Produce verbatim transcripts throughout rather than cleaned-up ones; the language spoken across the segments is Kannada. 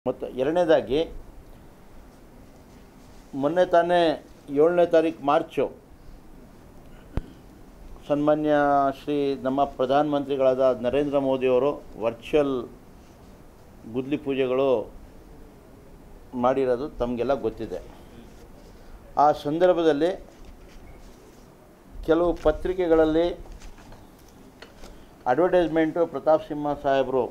ಮತ್ತು ಎರಡನೇದಾಗಿ ಮೊನ್ನೆ ತಾನೇ ಏಳನೇ ತಾರೀಕು ಮಾರ್ಚು ಸನ್ಮಾನ್ಯ ಶ್ರೀ ನಮ್ಮ ಪ್ರಧಾನಮಂತ್ರಿಗಳಾದ ನರೇಂದ್ರ ಮೋದಿಯವರು ವರ್ಚುವಲ್ ಗುದ್ಲಿ ಪೂಜೆಗಳು ಮಾಡಿರೋದು ತಮಗೆಲ್ಲ ಗೊತ್ತಿದೆ. ಆ ಸಂದರ್ಭದಲ್ಲಿ ಕೆಲವು ಪತ್ರಿಕೆಗಳಲ್ಲಿ ಅಡ್ವರ್ಟೈಸ್ಮೆಂಟು ಪ್ರತಾಪ್ ಸಿಂಹ ಸಾಹೇಬರು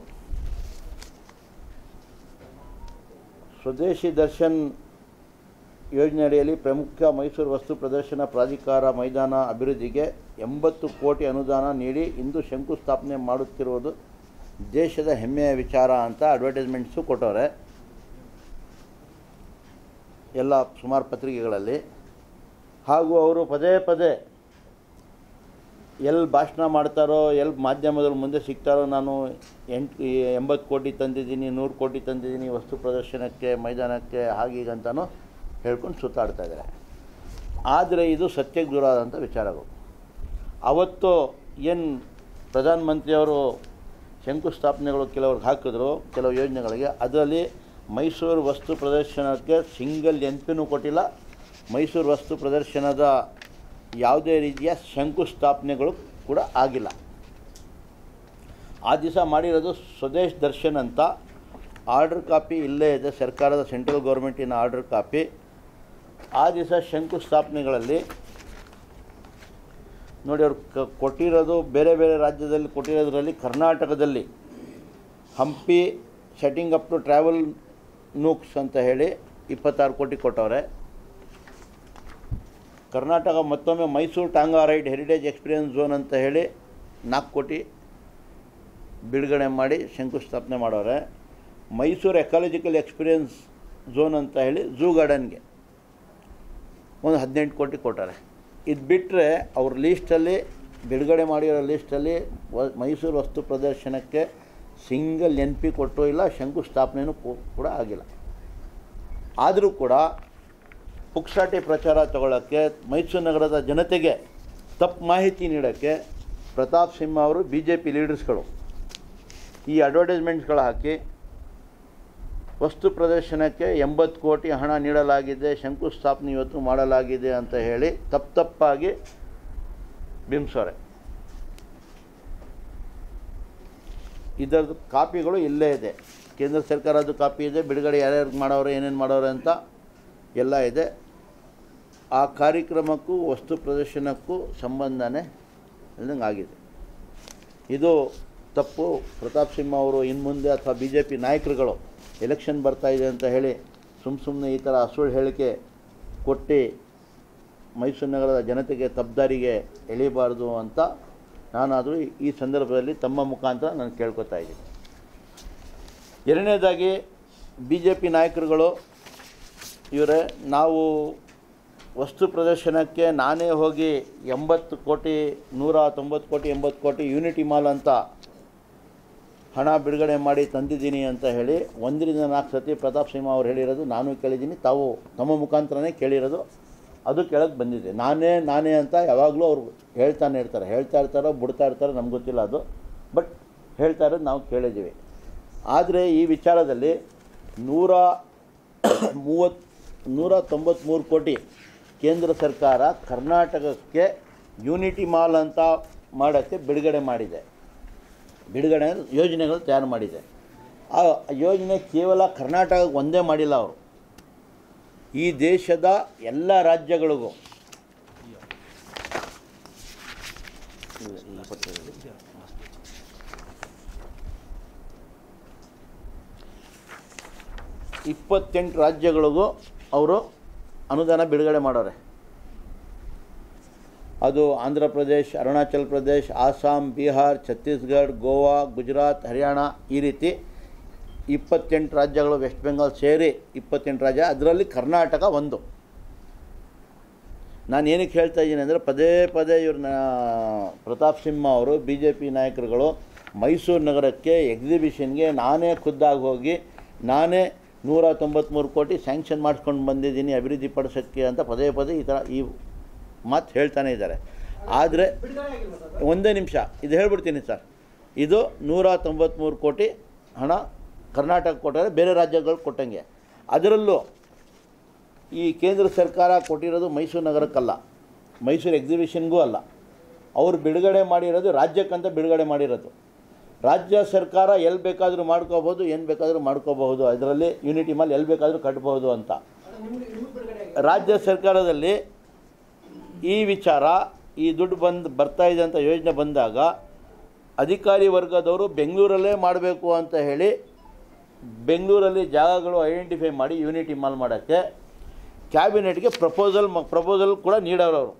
ಸ್ವದೇಶಿ ದರ್ಶನ್ ಯೋಜನೆ ಅಡಿಯಲ್ಲಿ ಪ್ರಮುಖ ಮೈಸೂರು ವಸ್ತು ಪ್ರದರ್ಶನ ಪ್ರಾಧಿಕಾರ ಮೈದಾನ ಅಭಿವೃದ್ಧಿಗೆ ಎಂಬತ್ತು ಕೋಟಿ ಅನುದಾನ ನೀಡಿ ಇಂದು ಶಂಕುಸ್ಥಾಪನೆ ಮಾಡುತ್ತಿರುವುದು ದೇಶದ ಹೆಮ್ಮೆಯ ವಿಚಾರ ಅಂತ ಅಡ್ವರ್ಟೈಸ್ಮೆಂಟ್ಸು ಕೊಟ್ಟವ್ರೆ ಎಲ್ಲ ಸುಮಾರು ಪತ್ರಿಕೆಗಳಲ್ಲಿ. ಹಾಗೂ ಅವರು ಪದೇ ಪದೇ ಎಲ್ಲಿ ಭಾಷಣ ಮಾಡ್ತಾರೋ, ಎಲ್ಲಿ ಮಾಧ್ಯಮದಲ್ಲಿ ಮುಂದೆ ಸಿಗ್ತಾರೋ, ನಾನು ಎಂಟು ಎಂಬತ್ತು ಕೋಟಿ ತಂದಿದ್ದೀನಿ, ನೂರು ಕೋಟಿ ತಂದಿದ್ದೀನಿ ವಸ್ತು ಪ್ರದರ್ಶನಕ್ಕೆ, ಮೈದಾನಕ್ಕೆ, ಹಾಗೀಗಂತನೂ ಹೇಳ್ಕೊಂಡು ಸುತ್ತಾಡ್ತಾ ಇದ್ದಾರೆ. ಆದರೆ ಇದು ಸತ್ಯಕ್ಕೆ ದೂರ ಆದಂಥ ವಿಚಾರಗಳು. ಅವತ್ತು ಏನು ಪ್ರಧಾನಮಂತ್ರಿಯವರು ಶಂಕುಸ್ಥಾಪನೆಗಳು ಕೆಲವ್ರಿಗೆ ಹಾಕಿದ್ರು, ಕೆಲವು ಯೋಜನೆಗಳಿಗೆ, ಅದರಲ್ಲಿ ಮೈಸೂರು ವಸ್ತು ಪ್ರದರ್ಶನಕ್ಕೆ ಸಿಂಗಲ್ ಎನ್ ಪಿನೂ ಕೊಟ್ಟಿಲ್ಲ. ಮೈಸೂರು ವಸ್ತು ಪ್ರದರ್ಶನದ ಯಾವುದೇ ರೀತಿಯ ಶಂಕುಸ್ಥಾಪನೆಗಳು ಕೂಡ ಆಗಿಲ್ಲ. ಆ ದಿವಸ ಮಾಡಿರೋದು ಸ್ವದೇಶ್ ದರ್ಶನ್ ಅಂತ ಆರ್ಡರ್ ಕಾಪಿ ಇಲ್ಲೇ ಇದೆ, ಸರ್ಕಾರದ ಸೆಂಟ್ರಲ್ ಗೌರ್ಮೆಂಟಿನ ಆರ್ಡರ್ ಕಾಪಿ. ಆ ದಿವಸ ಶಂಕುಸ್ಥಾಪನೆಗಳಲ್ಲಿ ನೋಡಿ ಅವ್ರು ಕ ಕೊಟ್ಟಿರೋದು ಬೇರೆ ಬೇರೆ ರಾಜ್ಯದಲ್ಲಿ ಕೊಟ್ಟಿರೋದ್ರಲ್ಲಿ ಕರ್ನಾಟಕದಲ್ಲಿ Hampi setting up to travel nooks ಅಂತ ಹೇಳಿ ಇಪ್ಪತ್ತಾರು ಕೋಟಿ ಕೊಟ್ಟವ್ರೆ. ಕರ್ನಾಟಕ ಮತ್ತೊಮ್ಮೆ Mysuru tonga ride heritage experience zone ಅಂತ ಹೇಳಿ ನಾಲ್ಕು ಕೋಟಿ ಬಿಡುಗಡೆ ಮಾಡಿ ಶಂಕುಸ್ಥಾಪನೆ ಮಾಡೋರೆ. ಮೈಸೂರು ಎಕಾಲಜಿಕಲ್ ಎಕ್ಸ್ಪೀರಿಯನ್ಸ್ ಝೋನ್ ಅಂತ ಹೇಳಿ ಝೂ ಗಾರ್ಡನ್ಗೆ ಒಂದು ಹದಿನೆಂಟು ಕೋಟಿ ಕೊಟ್ಟಾರೆ. ಇದು ಬಿಟ್ಟರೆ ಅವ್ರ ಲೀಸ್ಟಲ್ಲಿ ಬಿಡುಗಡೆ ಮಾಡಿರೋ ಲೀಸ್ಟಲ್ಲಿ ವ ಮೈಸೂರು ವಸ್ತು ಪ್ರದರ್ಶನಕ್ಕೆ ಸಿಂಗಲ್ ಎನ್ ಪಿ ಕೊಟ್ಟರೂ ಇಲ್ಲ, ಶಂಕುಸ್ಥಾಪನೆಯೂ ಕೂಡ ಆಗಿಲ್ಲ. ಆದರೂ ಕೂಡ ಪುಕ್ಸಾಟಿ ಪ್ರಚಾರ ತಗೊಳ್ಳೋಕ್ಕೆ, ಮೈಸೂರು ನಗರದ ಜನತೆಗೆ ತಪ್ಪು ಮಾಹಿತಿ ನೀಡೋಕ್ಕೆ ಪ್ರತಾಪ್ ಸಿಂಹ ಅವರು ಬಿ ಜೆ ಪಿ ಲೀಡರ್ಸ್ಗಳು ಈ ಅಡ್ವರ್ಟೈಸ್ಮೆಂಟ್ಸ್ಗಳು ಹಾಕಿ ವಸ್ತು ಪ್ರದರ್ಶನಕ್ಕೆ ಎಂಬತ್ತು ಕೋಟಿ ಹಣ ನೀಡಲಾಗಿದೆ, ಶಂಕುಸ್ಥಾಪನೆ ಇವತ್ತು ಮಾಡಲಾಗಿದೆ ಅಂತ ಹೇಳಿ ತಪ್ಪು ತಪ್ಪಾಗಿ ಬಿಂಬಿಸೋರೆ. ಇದರದ್ದು ಕಾಪಿಗಳು ಇಲ್ಲೇ ಇದೆ, ಕೇಂದ್ರ ಸರ್ಕಾರದ ಕಾಪಿ ಇದೆ, ಬಿಡುಗಡೆ ಯಾರ್ಯಾರು ಮಾಡೋರು, ಏನೇನು ಮಾಡೋರು ಅಂತ ಎಲ್ಲ ಇದೆ. ಆ ಕಾರ್ಯಕ್ರಮಕ್ಕೂ ವಸ್ತು ಪ್ರದರ್ಶನಕ್ಕೂ ಸಂಬಂಧನೇ ಇಲ್ದಂಗೆ ಆಗಿದೆ. ಇದು ತಪ್ಪು. ಪ್ರತಾಪ್ ಸಿಂಹ ಅವರು ಇನ್ನು ಮುಂದೆ ಅಥವಾ ಬಿ ಜೆ ಪಿ ನಾಯಕರುಗಳು ಎಲೆಕ್ಷನ್ ಬರ್ತಾಯಿದೆ ಅಂತ ಹೇಳಿ ಸುಮ್ಮ ಸುಮ್ಮನೆ ಈ ಥರ ಸುಳ್ಳು ಹೇಳಿಕೆ ಕೊಟ್ಟು ಮೈಸೂರು ನಗರದ ಜನತೆಗೆ ತಪ್ಪದಾರಿಗೆ ಎಳಿಬಾರ್ದು ಅಂತ ನಾನಾದರೂ ಈ ಸಂದರ್ಭದಲ್ಲಿ ತಮ್ಮ ಮುಖಾಂತರ ನಾನು ಕೇಳ್ಕೊತಾ ಇದ್ದೀನಿ. ಎರಡನೇದಾಗಿ ಬಿ ಜೆ ಪಿ ನಾಯಕರುಗಳು ಇವರೇ, ನಾವು ವಸ್ತು ಪ್ರದರ್ಶನಕ್ಕೆ ನಾನೇ ಹೋಗಿ ಎಂಬತ್ತು ಕೋಟಿ ನೂರ ತೊಂಬತ್ತು ಕೋಟಿ ಎಂಬತ್ತು ಕೋಟಿ ಯೂನಿಟಿ ಮಾಲ್ ಅಂತ ಹಣ ಬಿಡುಗಡೆ ಮಾಡಿ ತಂದಿದ್ದೀನಿ ಅಂತ ಹೇಳಿ ಒಂದರಿಂದ ನಾಲ್ಕು ಸತಿ ಪ್ರತಾಪ್ ಸಿಂಹ ಅವ್ರು ಹೇಳಿರೋದು ನಾನು ಕೇಳಿದ್ದೀನಿ, ತಾವು ತಮ್ಮ ಮುಖಾಂತರನೇ ಕೇಳಿರೋದು. ಅದು ಕೆಳಗೆ ಬಂದಿದೆ. ನಾನೇ ನಾನೇ ಅಂತ ಯಾವಾಗಲೂ ಅವರು ಹೇಳ್ತಾನೆ ಇರ್ತಾರೆ, ಹೇಳ್ತಾ ಇರ್ತಾರೋ ಬಿಡ್ತಾ ಇರ್ತಾರೋ ನಮ್ಗೆ ಗೊತ್ತಿಲ್ಲ ಅದು, ಬಟ್ ಹೇಳ್ತಾ ಇರೋದು ನಾವು ಕೇಳಿದ್ದೀವಿ. ಆದರೆ ಈ ವಿಚಾರದಲ್ಲಿ ನೂರ ಮೂವತ್ತು ನೂರ ತೊಂಬತ್ತ್ಮೂರು ಕೋಟಿ ಕೇಂದ್ರ ಸರ್ಕಾರ ಕರ್ನಾಟಕಕ್ಕೆ ಯೂನಿಟಿ ಮಾಲ್ ಅಂತ ಮಾಡೋಕ್ಕೆ ಬಿಡುಗಡೆ ಮಾಡಿದೆ, ಬಿಡುಗಡೆ ಯೋಜನೆಗಳು ತಯಾರು ಮಾಡಿದೆ. ಆ ಯೋಜನೆ ಕೇವಲ ಕರ್ನಾಟಕಕ್ಕೆ ಒಂದೇ ಮಾಡಿಲ್ಲ, ಅವರು ಈ ದೇಶದ ಎಲ್ಲ ರಾಜ್ಯಗಳಿಗೂ ಇಪ್ಪತ್ತೆಂಟು ರಾಜ್ಯಗಳಿಗೂ ಅವರು ಅನುದಾನ ಬಿಡುಗಡೆ ಮಾಡೋರೆ. ಅದು ಆಂಧ್ರ ಪ್ರದೇಶ್, ಅರುಣಾಚಲ್ ಪ್ರದೇಶ್, ಆಸಾಮ್, ಬಿಹಾರ್, ಛತ್ತೀಸ್ಗಢ, ಗೋವಾ, ಗುಜರಾತ್, ಹರಿಯಾಣ, ಈ ರೀತಿ ಇಪ್ಪತ್ತೆಂಟು ರಾಜ್ಯಗಳು, ವೆಸ್ಟ್ ಬೆಂಗಾಲ್ ಸೇರಿ ಇಪ್ಪತ್ತೆಂಟು ರಾಜ್ಯ, ಅದರಲ್ಲಿ ಕರ್ನಾಟಕ ಒಂದು. ನಾನು ಏನಕ್ಕೆ ಹೇಳ್ತಾ ಇದ್ದೀನಿ ಅಂದರೆ, ಪದೇ ಪದೇ ಇವ್ರನ್ನ ಪ್ರತಾಪ್ ಸಿಂಹ ಅವರು ಬಿ ಜೆ ಪಿ ನಾಯಕರುಗಳು ಮೈಸೂರು ನಗರಕ್ಕೆ ಎಕ್ಸಿಬಿಷನ್ಗೆ ನಾನೇ ಖುದ್ದಾಗಿ ಹೋಗಿ ನಾನೇ ನೂರ ತೊಂಬತ್ತ್ಮೂರು ಕೋಟಿ ಸ್ಯಾಂಕ್ಷನ್ ಮಾಡಿಸ್ಕೊಂಡು ಬಂದಿದ್ದೀನಿ ಅಭಿವೃದ್ಧಿ ಪಡಿಸೋಕ್ಕೆ ಅಂತ ಪದೇ ಪದೇ ಈ ಥರ ಈ ಮಾತು ಹೇಳ್ತಾನೆ ಇದ್ದಾರೆ. ಆದರೆ ಒಂದೇ ನಿಮಿಷ ಇದು ಹೇಳ್ಬಿಡ್ತೀನಿ ಸರ್, ಇದು ನೂರ ತೊಂಬತ್ತ್ಮೂರು ಕೋಟಿ ಹಣ ಕರ್ನಾಟಕ ಕೊಟ್ಟರೆ ಬೇರೆ ರಾಜ್ಯಗಳು ಕೊಟ್ಟಂಗೆ. ಅದರಲ್ಲೂ ಈ ಕೇಂದ್ರ ಸರ್ಕಾರ ಕೊಟ್ಟಿರೋದು ಮೈಸೂರು ನಗರಕ್ಕಲ್ಲ, ಮೈಸೂರು ಎಕ್ಸಿಬಿಷನ್ಗೂ ಅಲ್ಲ. ಅವರು ಬಿಡುಗಡೆ ಮಾಡಿರೋದು ರಾಜ್ಯಕ್ಕಂತ ಬಿಡುಗಡೆ ಮಾಡಿರೋದು. ರಾಜ್ಯ ಸರ್ಕಾರ ಎಲ್ಲಿ ಬೇಕಾದರೂ ಮಾಡ್ಕೋಬೋದು, ಏನು ಬೇಕಾದರೂ ಮಾಡ್ಕೋಬಹುದು, ಅದರಲ್ಲಿ ಯೂನಿಟಿ ಮಾಲ್ ಎಲ್ಲಿ ಬೇಕಾದರೂ ಕಟ್ಬೋದು ಅಂತ. ರಾಜ್ಯ ಸರ್ಕಾರದಲ್ಲಿ ಈ ವಿಚಾರ, ಈ ದುಡ್ಡು ಬಂದು ಬರ್ತಾಯಿದೆ ಅಂತ ಯೋಜನೆ ಬಂದಾಗ ಅಧಿಕಾರಿ ವರ್ಗದವರು ಬೆಂಗಳೂರಲ್ಲೇ ಮಾಡಬೇಕು ಅಂತ ಹೇಳಿ ಬೆಂಗಳೂರಲ್ಲಿ ಜಾಗಗಳು ಐಡೆಂಟಿಫೈ ಮಾಡಿ ಯೂನಿಟಿ ಮಾಲ್ ಮಾಡೋಕ್ಕೆ ಕ್ಯಾಬಿನೆಟ್ಗೆ ಪ್ರಪೋಸಲ್ ಪ್ರಪೋಸಲ್ ಕೂಡ ನೀಡೋರವರು.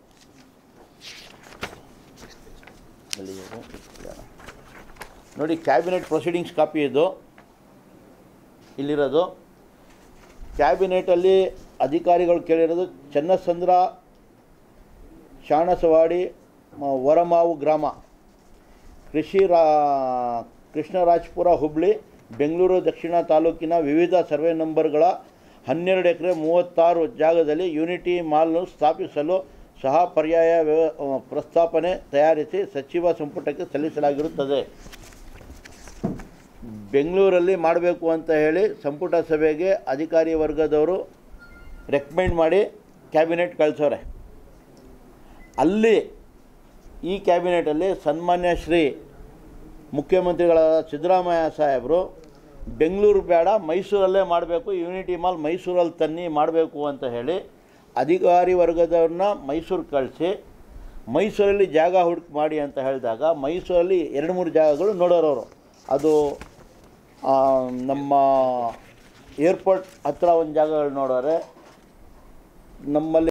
ನೋಡಿ, ಕ್ಯಾಬಿನೆಟ್ ಪ್ರೊಸೀಡಿಂಗ್ಸ್ ಕಾಪಿ ಇದು ಇಲ್ಲಿರೋದು. ಕ್ಯಾಬಿನೆಟಲ್ಲಿ ಅಧಿಕಾರಿಗಳು ಕೇಳಿರೋದು ಚನ್ನಸಂದ್ರ, ಶಾಣಸವಾಡಿ, ವರಮಾವು ಗ್ರಾಮ, ಕೃಷಿ ರಾ ಕೃಷ್ಣರಾಜಪುರ ಹುಬ್ಳಿ, ಬೆಂಗಳೂರು ದಕ್ಷಿಣ ತಾಲೂಕಿನ ವಿವಿಧ ಸರ್ವೆ ನಂಬರ್ಗಳ ಹನ್ನೆರಡು ಎಕರೆ ಮೂವತ್ತಾರು ಜಾಗದಲ್ಲಿ ಯೂನಿಟಿ ಮಾಲ್ನು ಸ್ಥಾಪಿಸಲು ಸಹ ಪರ್ಯಾಯ ವ್ಯವ ಪ್ರಸ್ತಾಪನೆ ತಯಾರಿಸಿ ಸಚಿವ ಸಂಪುಟಕ್ಕೆ ಸಲ್ಲಿಸಲಾಗಿರುತ್ತದೆ. ಬೆಂಗಳೂರಲ್ಲಿ ಮಾಡಬೇಕು ಅಂತ ಹೇಳಿ ಸಂಪುಟ ಸಭೆಗೆ ಅಧಿಕಾರಿ ವರ್ಗದವರು ರೆಕಮೆಂಡ್ ಮಾಡಿ ಕ್ಯಾಬಿನೆಟ್ ಕಳಿಸೋರೆ. ಅಲ್ಲಿ ಈ ಕ್ಯಾಬಿನೆಟಲ್ಲಿ ಸನ್ಮಾನ್ಯ ಶ್ರೀ ಮುಖ್ಯಮಂತ್ರಿಗಳಾದ ಸಿದ್ದರಾಮಯ್ಯ ಸಾಹೇಬರು ಬೆಂಗಳೂರು ಬೇಡ, ಮೈಸೂರಲ್ಲೇ ಮಾಡಬೇಕು, ಯೂನಿಟಿ ಮಾಲ್ ಮೈಸೂರಲ್ಲಿ ತನ್ನಿ ಮಾಡಬೇಕು ಅಂತ ಹೇಳಿ ಅಧಿಕಾರಿ ವರ್ಗದವ್ರನ್ನ ಮೈಸೂರು ಕಳಿಸಿ ಮೈಸೂರಲ್ಲಿ ಜಾಗ ಹುಡುಕಿ ಮಾಡಿ ಅಂತ ಹೇಳಿದಾಗ ಮೈಸೂರಲ್ಲಿ ಎರಡು ಮೂರು ಜಾಗಗಳು ನೋಡೋರವರು. ಅದು ನಮ್ಮ ಏರ್ಪೋರ್ಟ್ ಹತ್ತಿರ ಒಂದು ಜಾಗಗಳು ನೋಡೋರೆ, ನಮ್ಮಲ್ಲಿ